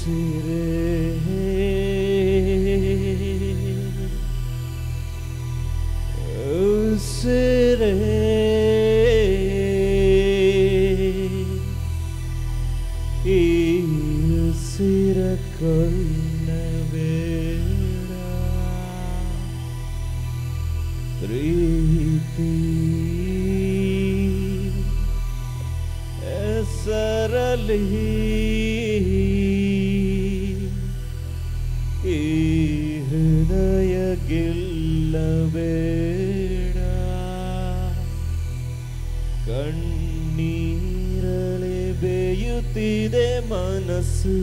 ಕಣ್ಣೀರಲೆ ಬೇಯುತ್ತಿದೆ ಮನಸ್ಸು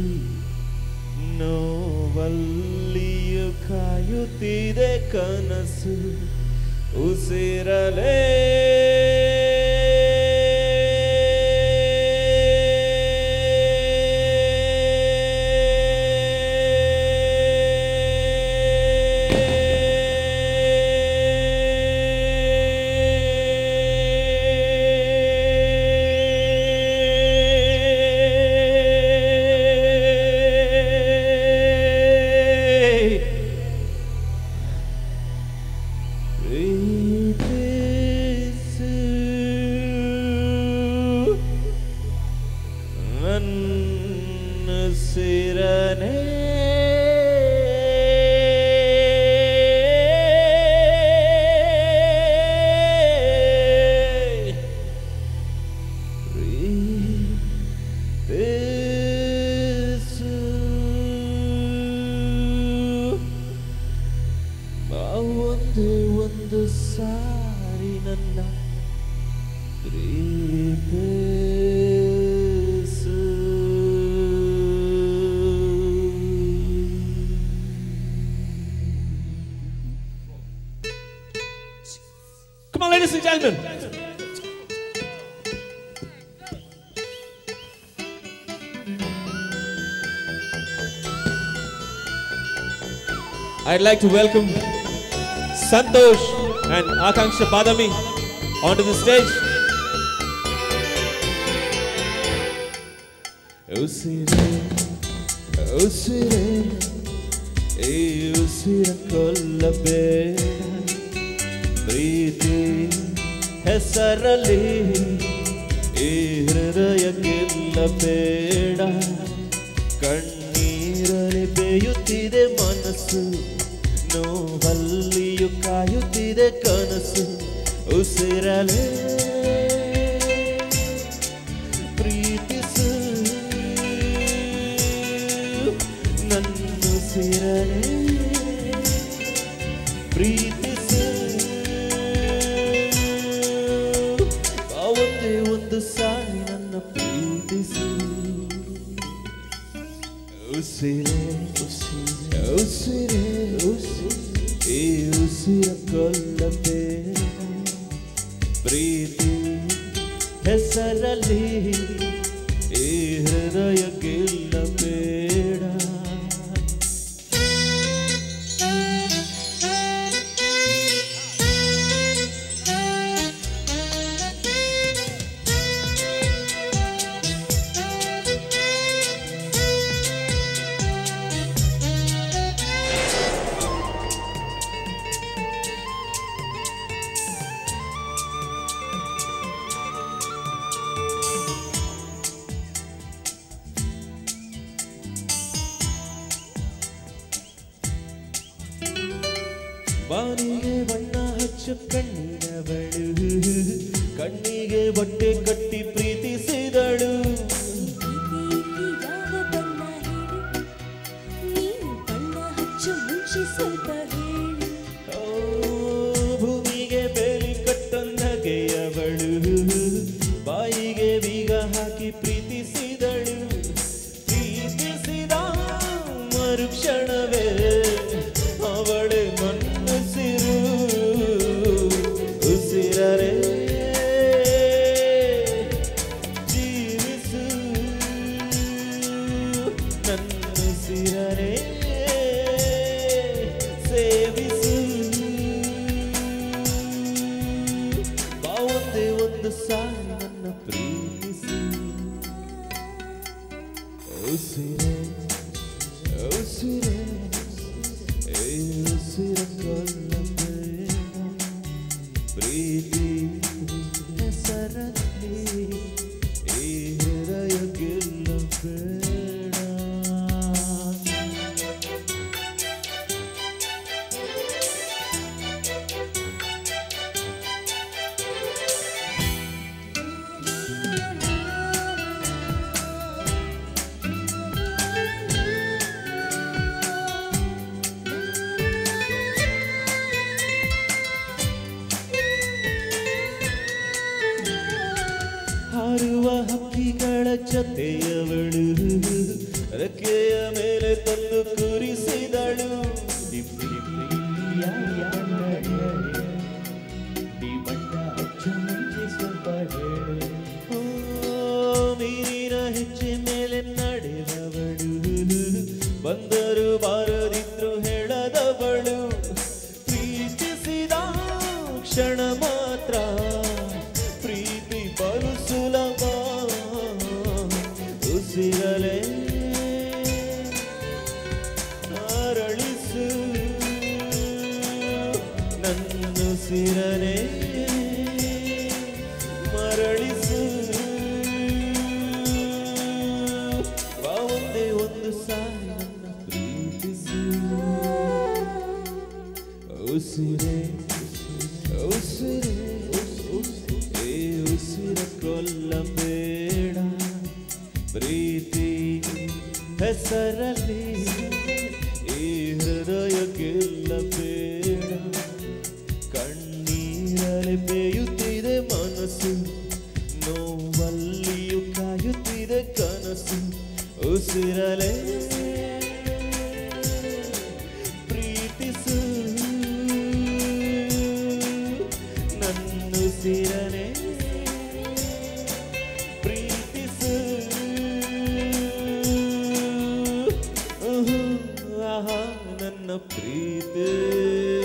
ನೋವಲ್ಲಿಯೂ ಕಾಯುತ್ತಿದೆ ಕನಸು ಉಸಿರಲೇ ಒಂದು ಸಾರಿ ನನ್ನ ಪ್ರೀತಿಸು. Come on, ladies and gentlemen. I'd like to welcome Santosh and Akanksha Badami onto the stage. Usire, usire, usira kollabeda ಪ್ರೀತಿ ಹೆಸರಲ್ಲಿ ಹೃದಯ ಗೆಲ್ಲಬೇಡ ಕಣ್ಣೀರಲಿ ಬೇಯುತ್ತಿದೆ ಮನಸ್ಸು ನೋವಲ್ಲಿಯೂ ಕಾಯುತ್ತಿದೆ ಕನಸು ಉಸಿರಲೇ ಪ್ರೀತಿಸು ನನ್ನುಸಿರಲೇ ಪ್ರೀತಿಸು ಒಂದೇ ಒಂದು ಸಾರಿ ನನ್ನ ಪ್ರೀತಿಸು ಉಸಿರೇ ಉಸಿರೇ ಉಸಿರೇ ಉಸಿರೇ ಉಸಿರ ಕೊಲ್ಲಬೇಡ ಪ್ರೀತಿ ಹೆಸರಲ್ಲಿ ಹೃದಯ ಗೆಲ್ಲಬೇಡ. ಬಾನಿಗೆ ಬಣ್ಣ ಹಚ್ಚು ಕಣ್ಣಿನವಳು ಕಣ್ಣಿಗೆ ಬಟ್ಟೆ ಕಟ್ಟಿ ಪ್ರೀತಿಸಿದಳು ಭೂಮಿಗೆ ಬೇಲಿ ಕಟ್ಟೊಂದಗೆಯವಳು ಬಾಯಿಗೆ ಬೀಗ ಹಾಕಿ ಪ್ರೀತಿಸಿದಳು ಪ್ರೀತಿಸಿದ ಮರುಕ್ಷಣವೇ ಅವಳೆ ಮನಸ್ಸಿರು ಉಸಿರರೆ ಜೀವಿಸು ನನ್ನುಸಿರರೆ ಸೇವಿಸು ಒಂದೇ ಒಂದು ಸಾರಿ ನನ್ನ ಪ್ರೀತಿಸು ಉಸಿರೇ ಜೊತೆಯವಳು ರೆಕ್ಕೆಯ ಮೇಲೆ ತಂದು ಕೂರಿಸಿದಳು ನೀರಿನ ಹೆಜ್ಜೆ ಮೇಲೆ ನಡೆದವಳು ಬಂದರು ಬಾರದಿದ್ರು ಹೇಳದವಳು ಪ್ರೀತಿಸಿದ ಕ್ಷಣ ಮಾತ್ರ ಪ್ರೀತಿ ಬಲು ಸುಲಭ ಉಸಿರಲೆ ಅರಳಿಸು ನನ್ನುಸಿರನೆ ಮರಳಿಸು ಒಂದೇ ಒಂದು ಸಾರಿ ನನ್ನ ಪ್ರೀತಿಸು ಉಸಿರೇ ಉಸಿರೇ ಏ ಉಸಿರ ಕೊಲ್ಲಬೇಡ ಪ್ರೀತಿ ಹೆಸರಲ್ಲಿ ಈ ಹೃದಯ ಗೆಲ್ಲಬೇಡ ಕಣ್ಣೀರಲ್ಲಿ ಬೇಯುತ್ತಿದೆ ಮನಸ್ಸು ನೋವಲ್ಲಿಯೂ ಕಾಯುತ್ತಿದೆ ಕನಸು ಉಸಿರಲೆ ಪ್ರೀತಿಸು ನನ್ನುಸಿರನೆ ಪ್ರೀತಿಸು ಆಹಾ ನನ್ನ ಪ್ರೀತಿ